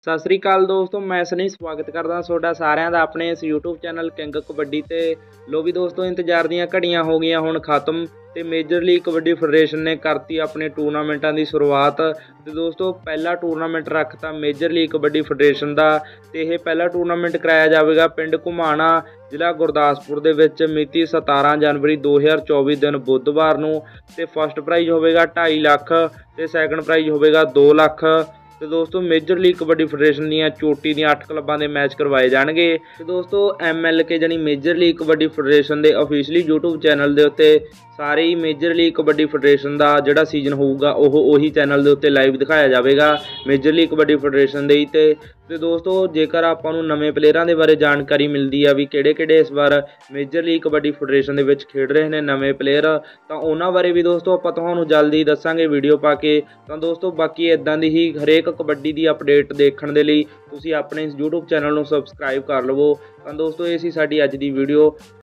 सत श्री अकाल दोस्तों, मैं सनी स्वागत करदा तुहाडा सारिਆਂ ਦਾ ਆਪਣੇ इस यूट्यूब चैनल किंग कबड्डी ते। लो भी दोस्तों, इंतजार दीयां घड़ियां हो गईयां हुण खत्म ते मेजर लीग कबड्डी फेडरेशन ने करती अपने टूरनामेंटां की शुरुआत। तो दोस्तों पहला टूरनामेंट रखता मेजर लीग कबड्डी फेडरेशन का ते यह पहला टूरनामेंट कराया जाएगा पिंड घुमाणा जिला गुरदासपुर दे विच मिति 17 जनवरी 2024 दिन बुधवार नूं। ते फस्ट प्राइज़ होगा 2.5 लाख ते सैकंड प्राइज़ होगा 2 लाख। तो दोस्तों मेजर लीग कबड्डी फेडरेशन दी चोटी दी 8 क्लबां दे मैच करवाए जाएंगे। तो दोस्तों MLK जानी मेजर लीग कबड्डी फेडरेशन के ऑफिशियली यूट्यूब चैनल के उत्ते सारे ही मेजर लीग कबड्डी फेडरेशन का जोड़ा सीजन होगा उही चैनल के उत्ते लाइव दिखाया जाएगा मेजर लीग कबड्डी फेडरेशन के। तो दोस्तों जेकर आपां नूं नवे प्लेयरां दे बारे जानकारी मिलती है भी किहड़े-किहड़े इस बार मेजर लीग कबड्डी फेडरेशन दे विच खेड रहे हैं नवे प्लेयर, तो उन्हां बारे भी दोस्तों आपां तुहानूं जल्दी दस्सांगे वीडियो पा के। तो दोस्तों बाकी इदां दी ही हरेक कबड्डी की अपडेट देखने के लिए तुसीं अपने इस यूट्यूब चैनल नूं सबसक्राइब कर लवो। तो दोस्तों ये सी साडी अज दी वीडियो।